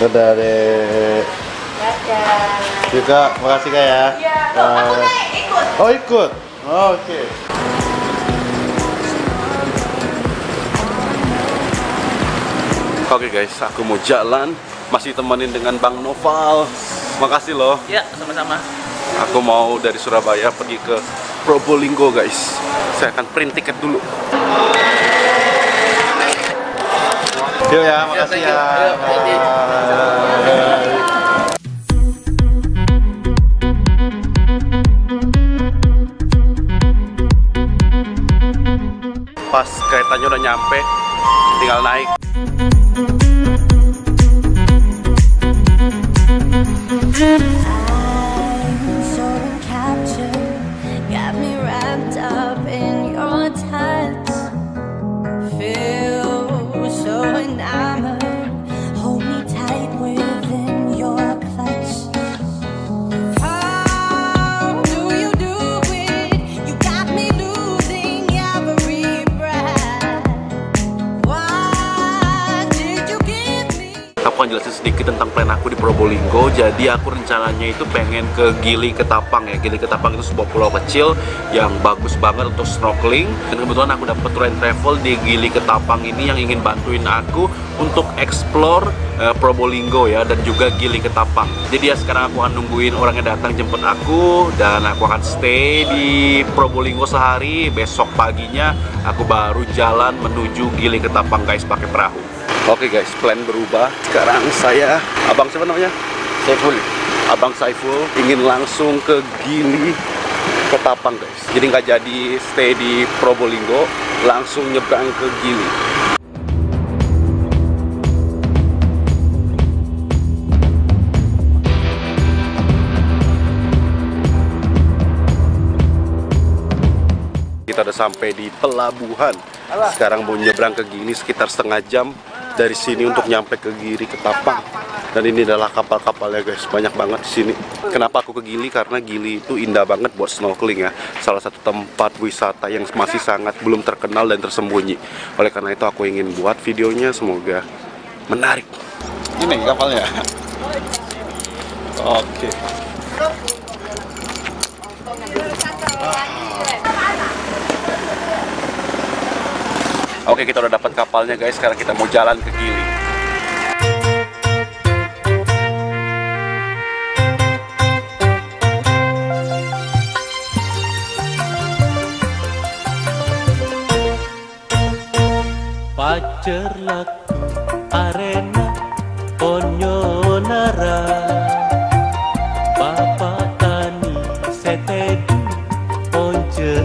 Dadah deh. Dadah. Juga, makasih Kak ya. Iya, aku ikut. Oh ikut? Oh, oke. Oke guys, aku mau jalan. Masih temenin dengan Bang Noval. Makasih loh. Ya, sama-sama. Aku mau dari Surabaya pergi ke Probolinggo guys. Saya akan print tiket dulu. Yuk ya, makasih ya. Pas keretanya udah nyampe, tinggal naik. Aku akan jelasin sedikit tentang plan aku di Probolinggo. Jadi aku rencananya itu pengen ke Gili Ketapang ya. Gili Ketapang itu sebuah pulau kecil yang bagus banget untuk snorkeling. Dan kebetulan aku dapat tour and travel di Gili Ketapang ini yang ingin bantuin aku untuk explore Probolinggo ya, dan juga Gili Ketapang. Jadi ya sekarang aku akan nungguin orangnya datang jemput aku, dan aku akan stay di Probolinggo sehari. Besok paginya aku baru jalan menuju Gili Ketapang guys, pakai perahu. Oke guys, plan berubah. Sekarang saya, abang siapa namanya? Saiful. Abang Saiful ingin langsung ke Gili Ketapang guys. Jadi nggak jadi stay di Probolinggo, langsung nyebrang ke Gili. Kita udah sampai di pelabuhan. Sekarang mau nyebrang ke Gili sekitar setengah jam dari sini untuk nyampe ke Gili Ketapang. Dan ini adalah kapal-kapalnya guys, banyak banget di sini. Kenapa aku ke Gili? Karena Gili itu indah banget buat snorkeling ya. Salah satu tempat wisata yang masih sangat belum terkenal dan tersembunyi. Oleh karena itu aku ingin buat videonya, semoga menarik. Ini kapalnya. Oke. Oke, kita udah dapat kapalnya guys. Sekarang kita mau jalan ke Gili. Pacerlaku arena onyonara Bapak tani setedu once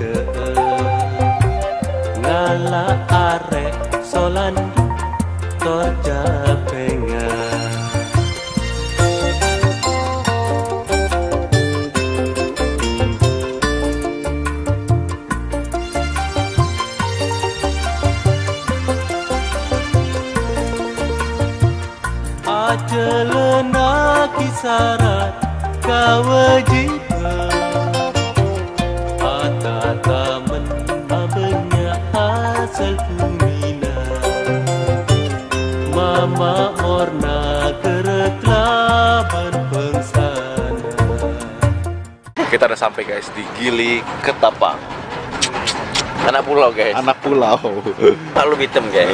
ngala arek solandi torja pengen. Ajelena kisarat kawajiban Atata menabenya asal kumina Mama orna kereklaban pengsana. Kita udah sampai guys di Gili Ketapang. Anak pulau guys. Anak pulau. Palu hitam guys.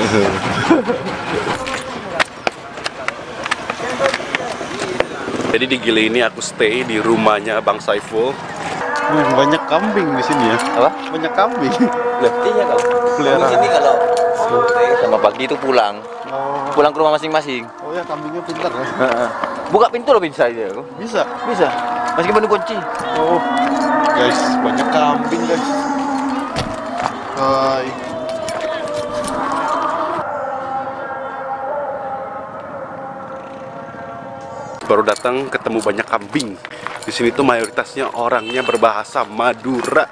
Jadi di Gili ini aku stay di rumahnya Bang Saiful. Banyak kambing di sini ya. Apa? Banyak kambing. Iya kalau Peliharaan. di sini kalau sore sama pagi itu pulang. Oh. Pulang ke rumah masing-masing. Oh ya, kambingnya pintar ya. Buka pintu loh bisa aja. Bisa. Bisa. Meskipun dikunci. Oh. Guys, banyak kambing guys. Hai. Baru datang ketemu banyak kambing. Di sini tuh mayoritasnya orangnya berbahasa Madura.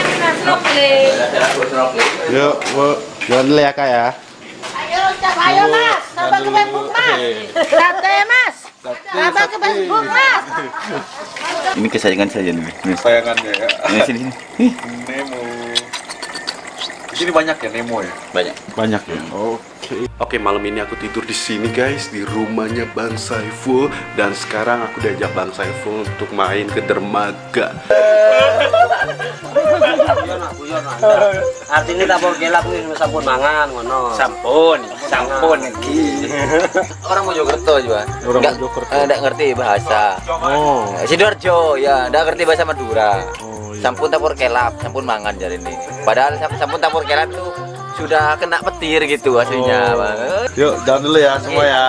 Yuk, Bu. Jalan dulu ya, Kak ya. Ayo mas, sabar ke Facebook mas. Sate mas. Sabar ke Facebook mas. Ini kesayangan saya nih. Sayangannya ya. Ini sini. Nemo. Ini banyak ya Nemo ya? Banyak. Banyak ya. Oke, malam ini aku tidur di sini guys, di rumahnya Bang Saiful, dan sekarang aku diajak Bang Saiful untuk main ke dermaga. Artinya tapor gelap ini sampun mangan ngono. Sampun iki. Orang Mojokerto juga. Orang Nggak- Mojokerto. nggak ngerti bahasa. Oh. Sidoarjo ya, nggak ngerti bahasa Madura. Oh, iya. Sampun tapur kelap, sampun mangan jari ini. Padahal sampun tapur kelap tuh sudah kena petir gitu aslinya. Oh. Bang. Yuk, jalan dulu ya semua ya.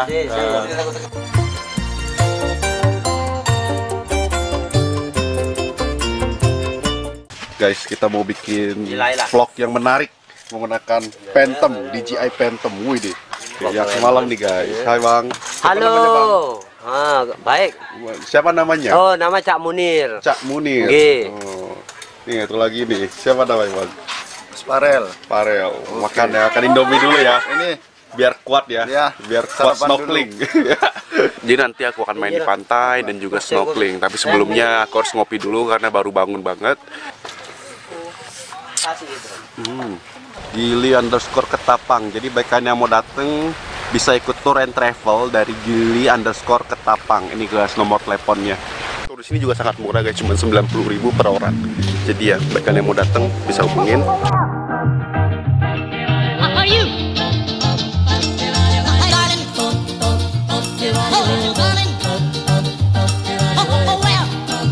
Guys, kita mau bikin vlog yang menarik menggunakan Phantom, DJI Phantom. Wih deh, yang semalam nih guys. Hai Bang. Siapa namanya, Bang? Halo. Baik. Siapa namanya? Oh, nama Cak Munir. Cak Munir. Nggih. Oh. Nih, itu lagi nih. Siapa namanya, Bang? Sparel. Parel. Makan ya, makan Indomie dulu ya. Ini Biar kuat ya. Ya, Biar kuat sarapan snorkeling. Jadi nanti aku akan main di pantai dan juga snorkeling. Tapi sebelumnya aku harus ngopi dulu karena baru bangun banget. Gili _ Ketapang. Jadi bagi kalian yang mau dateng bisa ikut tour and travel dari Gili _ Ketapang. Ini guys nomor teleponnya. Tour di sini juga sangat murah guys, cuma 90.000 per orang. Jadi ya bagi kalian yang mau dateng bisa hubungin. Are you? Darling, oh, darling, oh, well.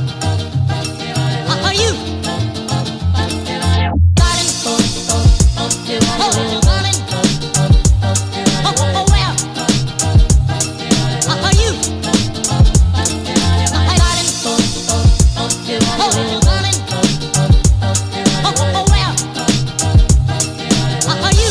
Are you? Darling, oh, darling, oh, well. Are you? Darling, oh, darling, oh, well. Are you?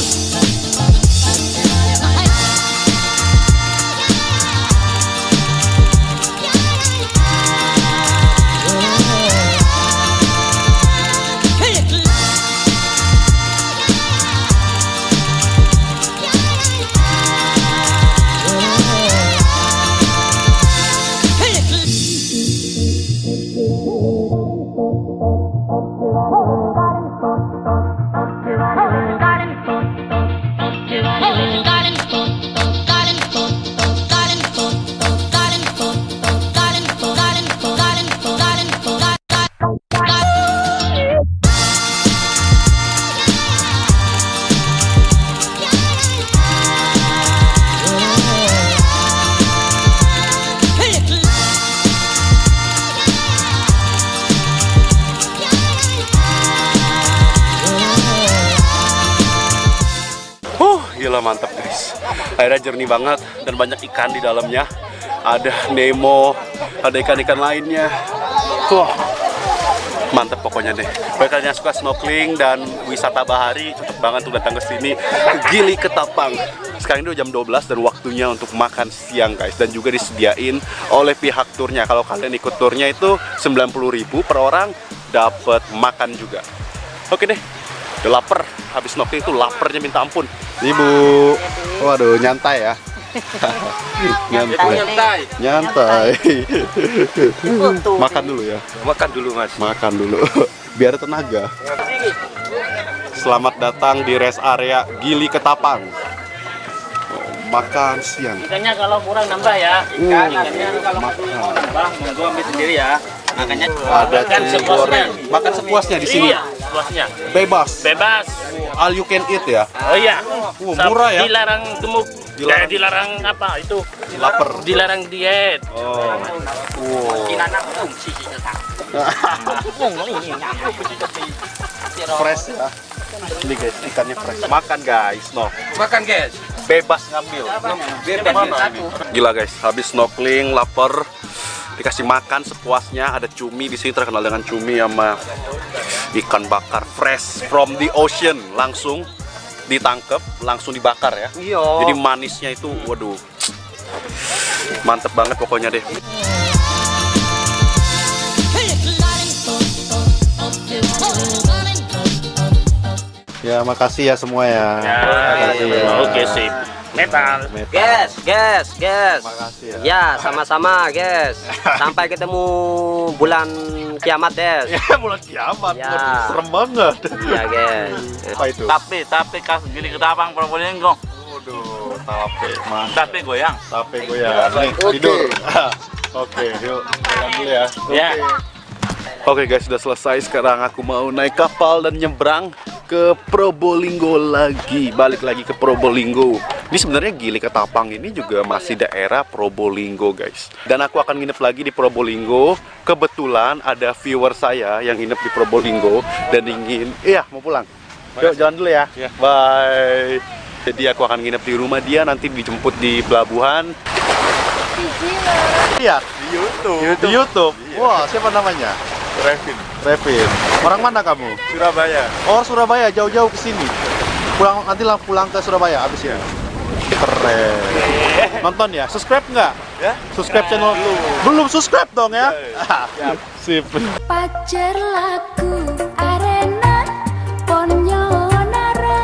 Gila mantap guys. Airnya jernih banget dan banyak ikan di dalamnya. Ada Nemo, ada ikan-ikan lainnya. Wah, mantap pokoknya deh. Bagi kalian yang suka snorkeling dan wisata bahari, cocok banget untuk datang ke sini ke Gili Ketapang. Sekarang ini udah jam 12 dan waktunya untuk makan siang guys, dan juga disediain oleh pihak turnya. Kalau kalian ikut turnya itu 90.000 per orang, dapat makan juga. Oke deh. Udah lapar, habis snorkeling tuh laparnya minta ampun. Ibu, waduh nyantai ya. Nyantai. Makan dulu ya. Makan dulu Mas. Makan dulu. Biar tenaga. Selamat datang di rest area Gili Ketapang. Oh, makan siang. Ikannya kalau kurang nambah ya. Ikannya kalau Makan. nambah monggo ambil sendiri ya. Makanya Ada cumi goreng. Makan sepuasnya di sini. Iya, puasnya. Bebas. Bebas. All you can eat ya. Oh iya. Murah ya. Dilarang gemuk. Dilarang. Dilarang apa itu? Laper. Dilarang diet. Oh. Fresh ya. Ini guys, ikannya fresh. Makan guys, no. Makan guys. Bebas ngambil. Bebas mana ini? Gila guys, habis snorkeling, lapar, dikasih makan sepuasnya. Ada cumi di sini, terkenal dengan cumi sama ikan bakar fresh from the ocean, langsung ditangkep, langsung dibakar ya. Iya. Jadi manisnya itu, waduh, mantep banget pokoknya deh. Ya, makasih ya semua ya. Makasih ya. Oke, sip. Metal. Metal. Guys. Makasih ya. Ya, sama-sama, guys. Sampai ketemu bulan kiamat des. Ya, bulan kiamat. Ya. Waduh, serem banget. Iya guys. Apa itu? Tapi kas gili ketapang Probolinggo. Waduh, tape. Mantap. Tapi goyang. Tape goyang. Nih, tidur. Oke, yuk. Jalan dulu ya. Ya. Oke guys, sudah selesai. Sekarang aku mau naik kapal dan nyebrang ke Probolinggo lagi. Balik lagi ke Probolinggo. Ini sebenarnya Gili Ketapang ini juga masih daerah Probolinggo guys. Dan aku akan nginep lagi di Probolinggo. Kebetulan ada viewer saya yang nginep di Probolinggo dan ingin, mau pulang. Yuk jalan dulu ya. Bye. Jadi aku akan nginep di rumah dia, nanti dijemput di pelabuhan. Lihat di YouTube. Di YouTube. Wah, siapa namanya? Revin. Orang mana kamu? Surabaya. Oh, Surabaya, jauh-jauh ke sini. Nanti pulang ke Surabaya abis ya. Keren. Nonton ya? Subscribe nggak? Ya. Subscribe channel. Belum subscribe dong ya? Sip. Pacar laku arena ponyonara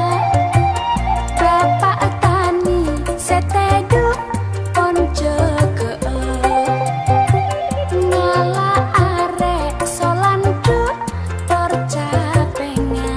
Bapak tani setedu ponco ke ngala arek solanku tercapengan.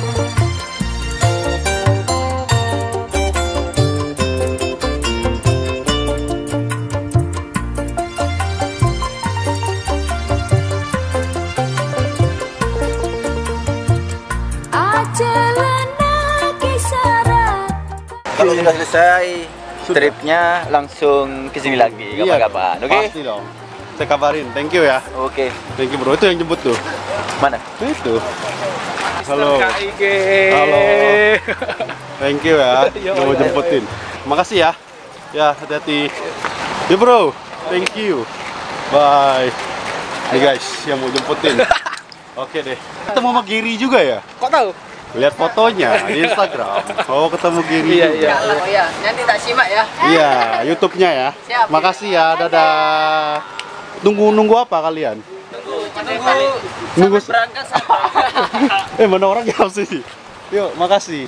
Kalau sudah selesai tripnya langsung ke sini lagi kapan-kapan. Oke? Pasti dong. Saya kabarin. Thank you ya. Oke. Thank you bro. Itu yang jemput tuh. Mana? Itu. Halo. Halo. Thank you ya. Yang mau jemputin. Makasih ya. Ya, hati-hati. Ya bro. Thank you. Bye. Nih guys, yang mau jemputin. Oke deh. Ketemu sama Giri juga ya? Kok tahu? Lihat fotonya di Instagram. Oh, ketemu Giri. Iya. Oh ya, nanti tak simak ya. Iya, YouTube-nya ya. Siap. Makasih ya. Dadah. Nunggu apa kalian? Nunggu Berangkat mana orang yang sini? Yuk, makasih.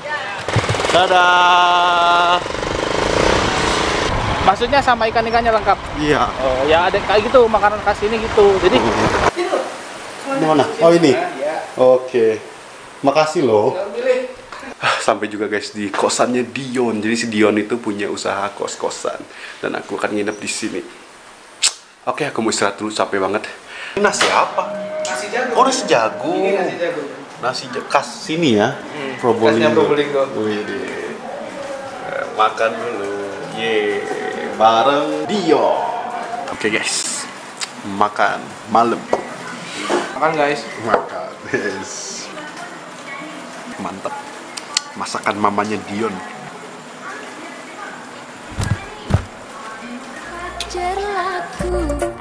Dadah. Maksudnya sama ikan-ikannya lengkap. Iya. Oh, ya ada kayak gitu makanan khas ini gitu. Jadi Mana? Oh ini. Oke. Makasih loh. Sampai juga guys di kosannya Dion. Jadi si Dion itu punya usaha kos-kosan dan aku akan nginep di sini. Oke, aku mau istirahat dulu, capek banget. Ini nasi apa? nasi jagung. Oh, nasi jagung. Ini nasi jagung. Nasi khas sini ya. Probolinggo. Khasnya Probolinggo. Wih, makan dulu. Ye, bareng Dion. Oke guys. Makan malam. Makan guys. Makan. Yes. Mantap. Masakan mamanya Dion. Pacar laku